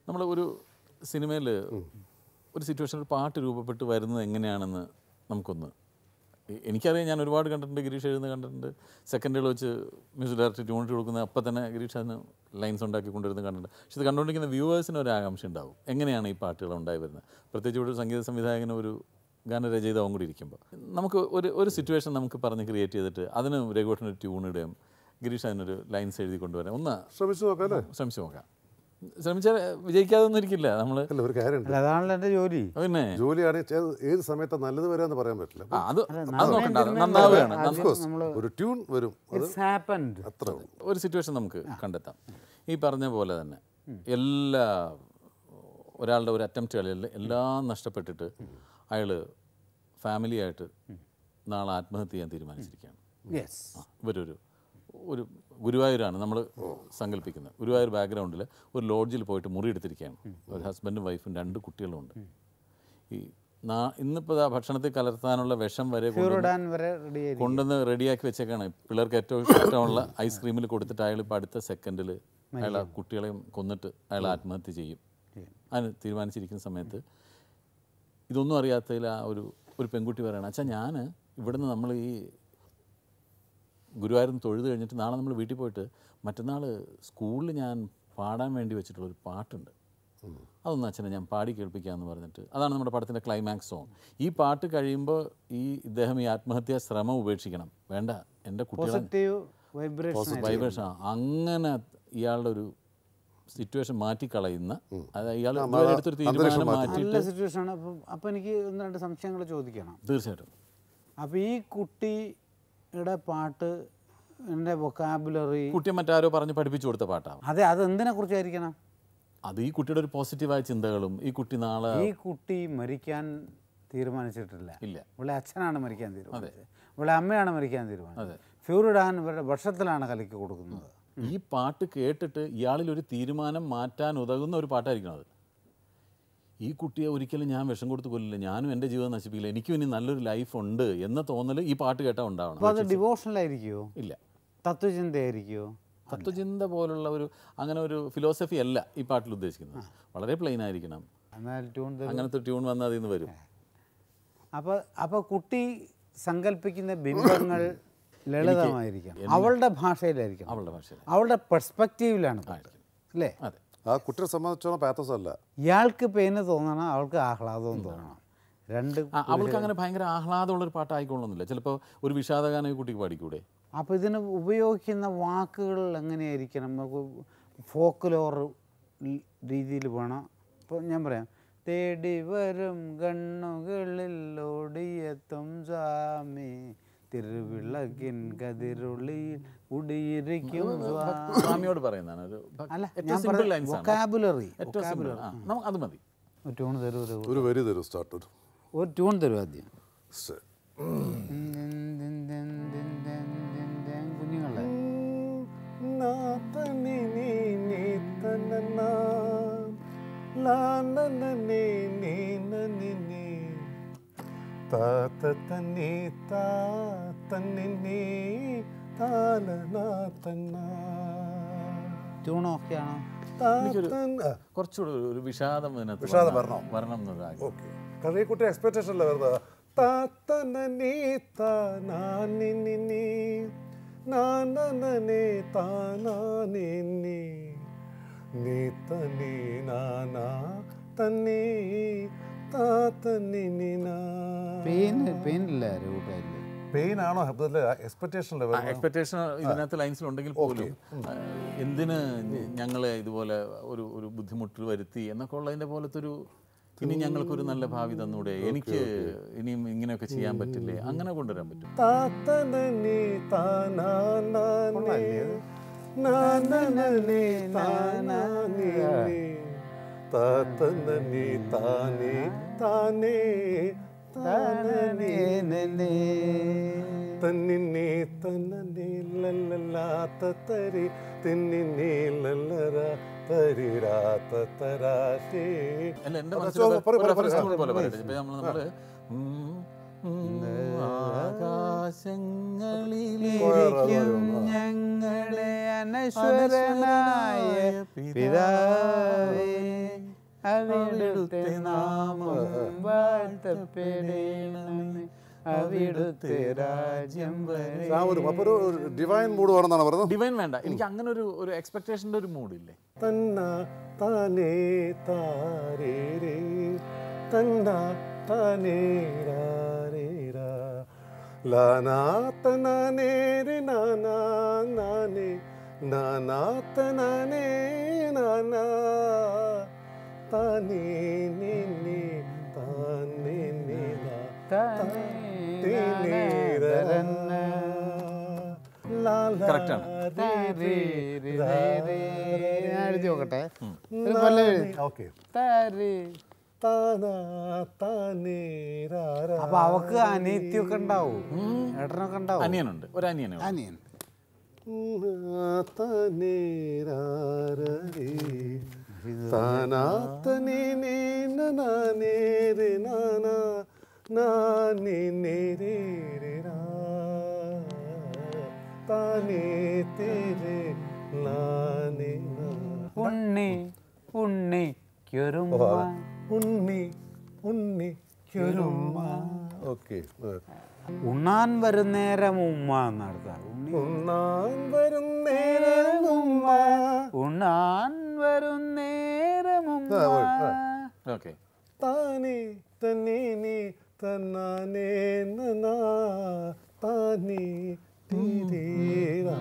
നമ്മൾ ഒരു സിനിമയിൽ ഒരു സിറ്റുവേഷനിൽ പാട്ട് രൂപപ്പെട്ട് വരുന്നത് എങ്ങനെയാണെന്ന് നമുക്കൊന്ന് എനിക്കറിയാം. ഞാൻ ഒരുപാട് കണ്ടിട്ടുണ്ട്, ഗിരീഷ് എഴുതുന്നത് കണ്ടിട്ടുണ്ട്, സെക്കൻഡുകൾ വെച്ച് മ്യൂസിക് ഡയറക്ടർ ട്യൂണിട്ട് കൊടുക്കുന്നത് അപ്പം തന്നെ ഗിരീഷ് അതിന് ലൈൻസ് ഉണ്ടാക്കി കൊണ്ടുവരുന്നത് കണ്ടിട്ടുണ്ട്. പക്ഷെ ഇത് കണ്ടുകൊണ്ടിരിക്കുന്ന വ്യൂവേഴ്സിന് ഒരു ആകാംക്ഷ ഉണ്ടാവും, എങ്ങനെയാണ് ഈ പാട്ടുകൾ ഉണ്ടായി വരുന്നത്. പ്രത്യേകിച്ച് ഇവിടെ ഒരു സംഗീത സംവിധായകന് ഒരു ഗാനരചയിതാവും കൂടി ഇരിക്കുമ്പോൾ നമുക്ക് ഒരു സിറ്റുവേഷൻ നമുക്ക് പറഞ്ഞ് ക്രിയേറ്റ് ചെയ്തിട്ട് അതിന് രഘുവേട്ടനൊരു ട്യൂൺ ഇടുകയും ഗിരീഷ് അതിനൊരു ലൈൻസ് എഴുതി കൊണ്ടുവരാം. ഒന്ന് ശ്രമിച്ചു നോക്കാം. ശ്രമിച്ചാൽ വിജയിക്കാതൊന്നും ഇരിക്കില്ല. നമ്മൾ ഒരു കാര്യം, അതാണല്ലോ എൻ്റെ ജോലി. പിന്നെ ജോലിയാണ് ഏത് സമയത്ത് നല്ലത് വരാന്ന് പറയാൻ പറ്റില്ല. അത് നോക്കണ്ട, നന്നാവുകയാണ്. ഒരു ട്യൂൺ വരും, അത്ര ഒരു സിറ്റുവേഷൻ നമുക്ക് കണ്ടെത്താം. ഈ പറഞ്ഞ പോലെ തന്നെ ഒരാളുടെ ഒരു അറ്റംപ്റ്റുകളിൽ എല്ലാം നഷ്ടപ്പെട്ടിട്ട് അയാൾ ഫാമിലിയായിട്ട് നാളെ ആത്മഹത്യ ചെയ്യാൻ തീരുമാനിച്ചിരിക്കുകയാണ്. ഒരു ഗുരുവായൂരാണ് നമ്മൾ സങ്കല്പിക്കുന്നത്. ഗുരുവായൂർ ബാക്ക്ഗ്രൗണ്ടിൽ ഒരു ലോഡ്ജിൽ പോയിട്ട് മുറി എടുത്തിരിക്കുകയാണ്. ഒരു ഹസ്ബൻഡും വൈഫും 2 കുട്ടികളുമുണ്ട്. ഈ ഇന്നിപ്പോൾ ആ ഭക്ഷണത്തിൽ കലർത്താനുള്ള വിഷം വരെ കൊണ്ടുവന്ന് റെഡിയാക്കി വെച്ചേക്കാണ്. പിള്ളേർക്ക് ഏറ്റവും ഇഷ്ടമുള്ള ഐസ്ക്രീമിൽ കൊടുത്തിട്ട് അയാൾ ഇപ്പോൾ അടുത്ത സെക്കൻഡിൽ അയാൾ ആ കുട്ടികളെയും കൊന്നിട്ട് അയാൾ ആത്മഹത്യ ചെയ്യും. അതിന് തീരുമാനിച്ചിരിക്കുന്ന സമയത്ത് ഇതൊന്നും അറിയാത്തതിൽ ആ ഒരു പെൺകുട്ടി പറയുകയാണ്, അച്ഛാ ഞാൻ ഇവിടുന്ന് നമ്മൾ ഈ ഗുരുവായൂരിൽ തൊഴുത് കഴിഞ്ഞിട്ട് നാളെ നമ്മൾ വീട്ടിൽ പോയിട്ട് മറ്റന്നാൾ സ്കൂളിൽ ഞാൻ പാടാൻ വേണ്ടി വെച്ചിട്ടുള്ളൊരു പാട്ടുണ്ട്, അതൊന്നും അച്ഛനെ ഞാൻ പാടി കേൾപ്പിക്കാമെന്ന് പറഞ്ഞിട്ട്, അതാണ് നമ്മുടെ പടത്തിൻ്റെ ക്ലൈമാക്സ് സോങ്. ഈ പാട്ട് കഴിയുമ്പോൾ ഇദ്ദേഹം ഈ ആത്മഹത്യാ ശ്രമം ഉപേക്ഷിക്കണം, വേണ്ട എൻ്റെ കുട്ടികളെ വൈബ്രേഷൻ, അങ്ങനെ ഇയാളുടെ ഒരു സിറ്റുവേഷൻ മാറ്റിക്കളയുന്ന, അതായത് ഇയാൾ എടുത്തൊരു തീരുമാനം മാറ്റിയിട്ട് സിറ്റുവേഷനാണ്. അപ്പോൾ എനിക്ക് 1-2 സംശയങ്ങൾ ചോദിക്കണം. തീർച്ചയായിട്ടും. അപ്പോൾ ഈ കുട്ടിയുടെ പാട്ട് എൻ്റെ വൊക്കാബുലറി കുട്ടിയെ മറ്റാരോ പറഞ്ഞ് പഠിപ്പിച്ചു കൊടുത്ത പാട്ടാണ്. അതെ, അത് എന്തിനെ കുറിച്ചായിരിക്കണം? അത് ഈ കുട്ടിയുടെ ഒരു പോസിറ്റീവായ ചിന്തകളും, ഈ കുട്ടി നാളെ ഈ കുട്ടി മരിക്കാൻ തീരുമാനിച്ചിട്ടില്ല. ഇല്ല, ഇവിടെ അച്ഛനാണ് മരിക്കാൻ തീരുമാനിച്ചത്, ഇവിടെ അമ്മയാണ് മരിക്കാൻ തീരുമാനിച്ചത്. ഫ്യൂറിഡാൻ ഇവരുടെ വർഷത്തിലാണ് കലക്കി കൊടുക്കുന്നത്. ഈ പാട്ട് കേട്ടിട്ട് ഇയാളിൽ ഒരു തീരുമാനം മാറ്റാൻ ഉതകുന്ന ഒരു പാട്ടായിരിക്കണം അത്. ഈ കുട്ടിയെ ഒരിക്കലും ഞാൻ വിഷം കൊടുത്ത് കൊല്ലില്ല, ഞാനും എൻ്റെ ജീവിതം നശിപ്പിക്കില്ല, എനിക്കും ഇനി നല്ലൊരു ലൈഫ് ഉണ്ട് എന്ന തോന്നൽ ഈ പാട്ട് കേട്ടാൽ ഉണ്ടാവണം. അപ്പോൾ അത് ഡിവോഷണലായിരിക്കുമോ? ഇല്ല, തത്വചിന്തയായിരിക്കുമോ? തത്വചിന്ത പോലുള്ള അങ്ങനെ ഒരു ഫിലോസഫി അല്ല ഈ പാട്ടിൽ ഉദ്ദേശിക്കുന്നത്. വളരെ പ്ലെയിൻ ആയിരിക്കണം. അങ്ങനത്തെ ട്യൂൺ വന്നാൽ അതിൽ നിന്ന് വരും. അപ്പോൾ കുട്ടി സങ്കല്പിക്കുന്ന ബിംബങ്ങൾ ലളിതമായിരിക്കണം, അവളുടെ ഭാഷയിലായിരിക്കണം, അവളുടെ പെർസ്പെക്റ്റീവിലാണ് അല്ലേ? ആ കുട്ടിയെ സംബന്ധിച്ചോളം പാത്തോസ് അല്ല. ഇയാൾക്ക് പെയിന് തോന്നണം, അവൾക്ക് ആഹ്ലാദവും തോന്നണം. അവൾക്ക് അങ്ങനെ ഭയങ്കര ആഹ്ലാദമുള്ളൊരു പാട്ടായിക്കൊള്ളുന്നില്ല. ചിലപ്പോൾ ഒരു വിഷാദഗാനം ഈ കുട്ടിക്ക് പാടിക്കൂടെ? അപ്പോൾ ഇതിന് ഉപയോഗിക്കുന്ന വാക്കുകൾ എങ്ങനെയായിരിക്കണം? ഫോക്ക്ലോർ രീതിയിൽ വേണം. ഇപ്പോൾ ഞാൻ പറയാം, തേടി വരും കണ്ണുകളിൽ ഓടിയെത്തും സ്വാമി, തിരുവിളകിൻ കതിരുള്ളിൽ കുടിയിരിക്കും സ്വാമിയോട് പറയുന്നതാണ്. വൊക്കാബുലറി. അത് മതി. ഒരു ട്യൂൺ തരൂ, ഒരു വരി തരൂ, സ്റ്റാർട്ട് ഒരു ട്യൂൺ തരൂ ആദ്യം. കുഞ്ഞുങ്ങളെ ട്യൂൺ ഓക്കെയാണോ? കുറച്ചുകൂടെ ഒരു വിഷാദം വരണം എന്നൊരു ആഗ്രഹം. കാരണം ഈ കുട്ടി എക്സ്പെക്ടേഷൻ അല്ല വെറുതെ പെയിനാണോ എക്സ്പെക്ടേഷൻ ഇതിനകത്ത് ലൈൻസിലുണ്ടെങ്കിൽ പോലും എന്തിന് ഞങ്ങളെ ഇതുപോലെ ഒരു ബുദ്ധിമുട്ട് വരുത്തി എന്നൊക്കെ ഉള്ളതിൻ്റെ പോലത്തെ ഒരു, ഇനി ഞങ്ങൾക്കൊരു നല്ല ഭാവി തന്നൂടെ, എനിക്ക് ഇനിയും ഇങ്ങനെയൊക്കെ ചെയ്യാൻ പറ്റില്ലേ, അങ്ങനെ കൊണ്ടുവരാൻ പറ്റും. അല്ല, എൻ്റെ നമ്മള് ആകാശങ്ങളിലിരിക്കും ഞങ്ങളെ അനശ്വരനായ പിതാവേ, അവിടുത്തെ നാമം വാഴ്ത്തപ്പെടണമേ, അവിടുത്തെ രാജ്യം വരെ. അപ്പോൾ ഒരു ഡിവൈൻ മൂഡ് വേണമെന്നാണ് പറഞ്ഞത്. ഡിവൈൻ വേണ്ട, എനിക്ക് അങ്ങനെ ഒരു എക്സ്പെക്ടേഷൻ്റെ ഒരു മൂഡില്ലേ. തന്ന താനേ താരേ രേ തന്ന താനേ രാരേ രാ ലാനാ തനാനേ രേ നാനാ നാനേ നാനാ തനാനേ നാനാ താനേ നേ നേ താനേ നേ നാ കറക്റ്റാണ്. എഴുതി നോക്കട്ടെ. അപ്പൊ അവക്ക് അനിയത്തിയൊക്കെ ഉണ്ടാവും, ഏട്ടനൊക്കെ ഉണ്ടാവും. അനിയനുണ്ട്, ഒരു അനിയനുണ്ട്. അനിയൻ ഉണ്ണി ഉണ്ണിക്കൊരുമ്മ ഉണ്ണി ഉണ്ണിക്കൊരുമ്മ. ഓക്കെ. ഉണ്ണാൻ വരുന്നേരം ഉമ്മ എന്നർത്ഥം. ഉണ്ണാൻ വരുന്നേരം ഉമ്മ. ഉണ്ണാൻ വരുന്നേരം ഉമ്മ. ഓക്കെ. താനേ തന്നേ നീ തന്നാനേ നനാ താനേ തീരേരാ.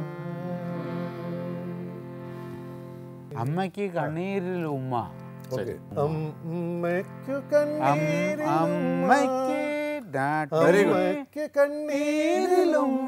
അമ്മയ്ക്ക് കണ്ണീരിൽ ഉമ്മ. ഓക്കെ. അമ്മയ്ക്ക് കണ്ണീരിൽ ഉമ്മ. അമ്മയ്ക്ക് കണ്ണീരിൽ ഉമ്മ.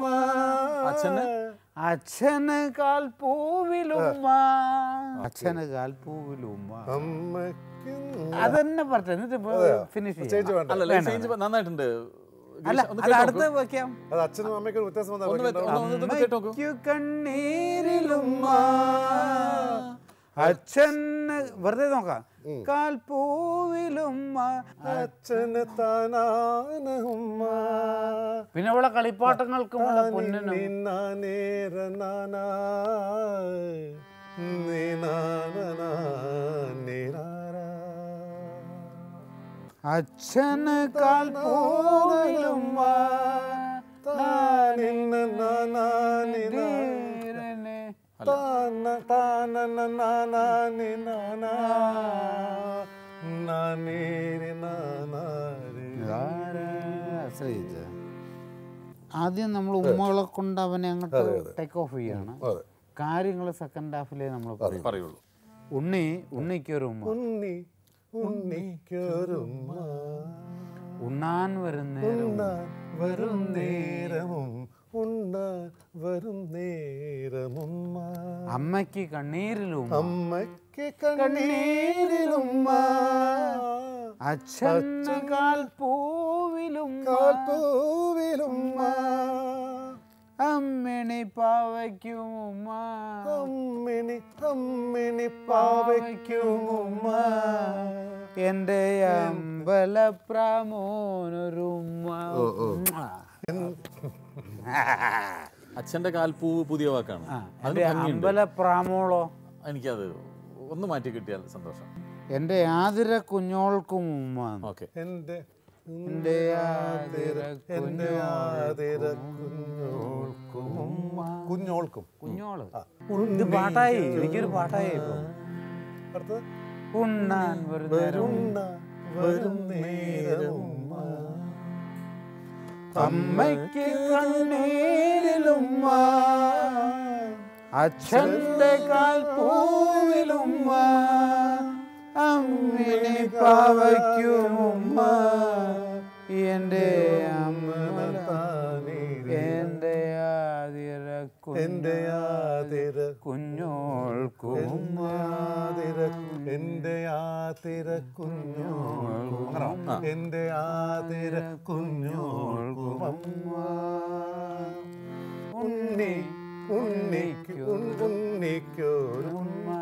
അച്ഛന് കാൽപ്പൂവിലുമ്മ. അച്ഛന് കാൽപ്പൂവിലുമ്മ. അമ്മയ്ക്ക് അതന്നെ പറഞ്ഞു ഫിനിഷ് ചെയ്യാം. അല്ലല്ല, നന്നായിട്ടുണ്ട്. അല്ല, അത് അടുത്ത് വെക്കാം. അത് അച്ഛനും അമ്മയ്ക്ക് ഒരു വ്യത്യാസം അമ്മയ്ക്കു കണ്ണീരിലുമ്മ. അച്ഛന് വെറുതെ നോക്കാം. കാൽപ്പൂവിലുമ്മ. അച്ഛന് താനാന ഉമ്മ. പിന്നെ അവളെ കളിപ്പാട്ടങ്ങൾക്കും പൊന്നിനും അച്ഛന് കാൽപ്പൂവിലുമ്മ. ആദ്യം നമ്മൾ ഉമ്മകളെ കൊണ്ട് അവനെ അങ്ങോട്ട് ടേക്ക് ഓഫ് ചെയ്യാണ്. കാര്യങ്ങൾ സെക്കൻഡ് ഹാഫിലേ നമ്മൾ പറയുള്ളൂ. ഉണ്ണിക്കൊരുമ്മ. ഉണ്ണാൻ വരുന്നേരവും വരും നേരമുമ്മ. അമ്മയ്ക്ക് കണ്ണീരിലും അമ്മയ്ക്ക് കണ്ണീരിലുമ്മ. അച്ഛന് കാൽപ്പൂവിലും കാൽപ്പൂവിലുമ്മ. അമ്മിണി പാവയ്ക്കും ഉമ്മ. അമ്മിണി പാവയ്ക്കുമുമ്മ. എൻ്റെ അമ്പലപ്രാമോനൊരുമ്മ. അച്ഛൻ്റെ കാൽപ്പൂവ് പുതിയ വാക്കാണ്. അമ്പലപ്രാമോളോ? എനിക്കത് ഒന്ന് മാറ്റി കിട്ടിയാൽ സന്തോഷം. എൻ്റെ ആതിര കുഞ്ഞോൾക്കും ഉമ്മ. ഓക്കെ. എൻ്റെ കുഞ്ഞോള്. ഇത് പാട്ടായി, എനിക്കൊരു പാട്ടായി. ഉണ്ണാൻ വരും നേരമുമ്മ. അമ്മയ്ക്ക് കണ്ണീരിലുമ്മ. അച്ഛൻ്റെ കാൽപ്പൂവിലുമ്മ. അമ്മിണി പാവയ്ക്കുമുമ്മ. എൻ്റെ എൻ്റെ ആതിര കുഞ്ഞോൾക്കുമ്മ. എൻ്റെ ആതിര കുഞ്ഞോൾക്കും. എൻ്റെ ആതിര കുഞ്ഞോൾക്കുമ്മ. ഉണ്ണിക്കൊരുമ്മ.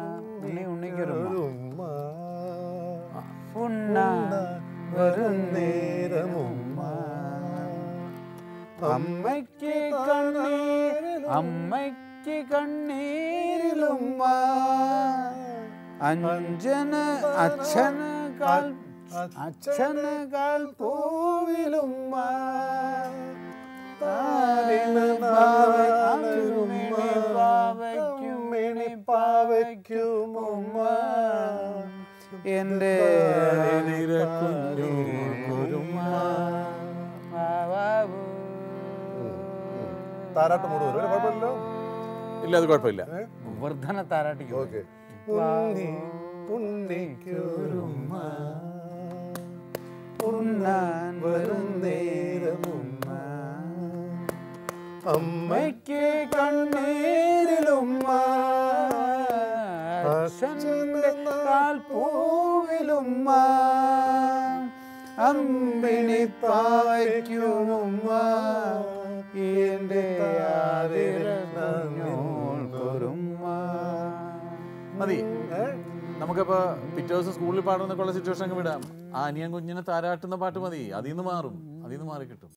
ഉണ്ണാൻ വരുന്നേരമുമ്മ. അമ്മയ്ക്ക് കണ്ണീരിലുമ്മ. അച്ഛന് കാൽ പൂവിലുമ്മ പാവയ്ക്കുമുമ്മ എൻ്റെ താരാട്ട് മൂട് വരും കുഴപ്പമില്ലല്ലോ. ഇല്ല അത് കുഴപ്പമില്ല. വർദ്ധന താരാട്ടിക്ക് ഓക്കെ. ഉണ്ണിക്കൊരുമ്മ ഉണ്ണാൻ വരും നേരമുമ്മ അമ്മയ്ക്ക് കണ്ണീരിലുമ്മ അച്ഛൻ്റെ കാൽ പൂവിലുമ്മ അമ്പിണി പാവയ്ക്കുമുമ്മ എൻ്റെ ആതിരക്കുഞ്ഞോൾക്കൊരുമ്മ. മതി. നമുക്കപ്പോൾ പിറ്റേ ദിവസം സ്കൂളിൽ പാടുന്നൊക്കെ ഉള്ള സിറ്റുവേഷൻ അങ്ങ് വിടാം. ആ അനിയൻ കുഞ്ഞിനെ താരാട്ടുന്ന പാട്ട് മതി. അതിൽ നിന്ന് മാറും, അതിൽ നിന്ന് മാറി കിട്ടും.